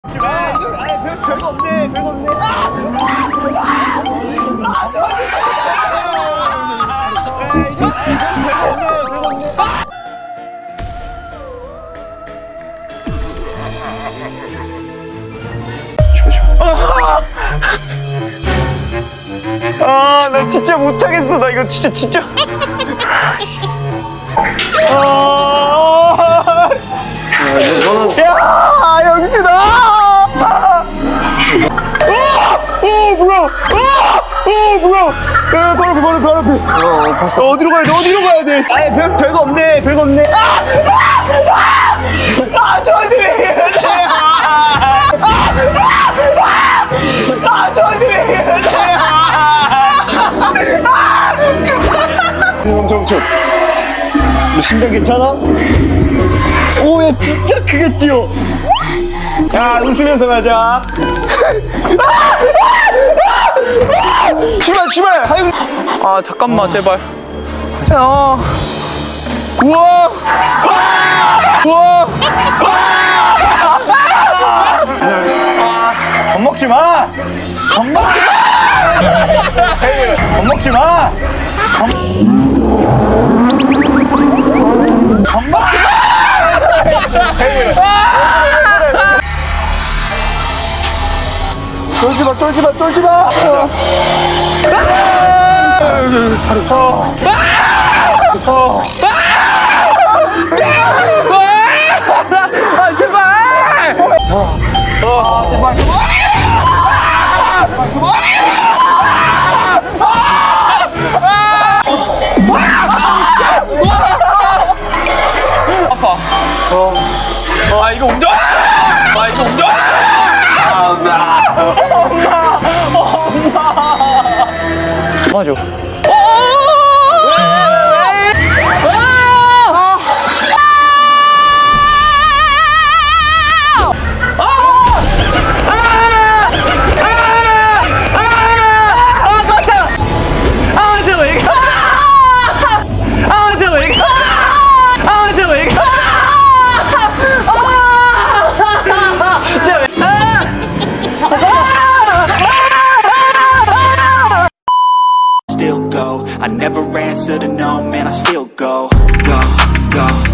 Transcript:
별거 없네, 별거 없네. 나 진짜 못하겠어. 나 이거 진짜. 야, 영준아! 뭐야? 야, 바로 앞에. 봤어. 어디로 가야 돼? 별거 없네, 별거 없네. 저한테 왜 이러세요? 저한테 왜 이러세요? 멈춰. 너 심장 괜찮아? 오, 야, 진짜 크게 뛰어. 야, 웃으면서 가자. 출발! 아, 잠깐만, 제발. 우와! 겁먹지 마! 쫄지 마! 제발. 아파. 이거 옮겨! 맞아. I never answer to no, man, I still go.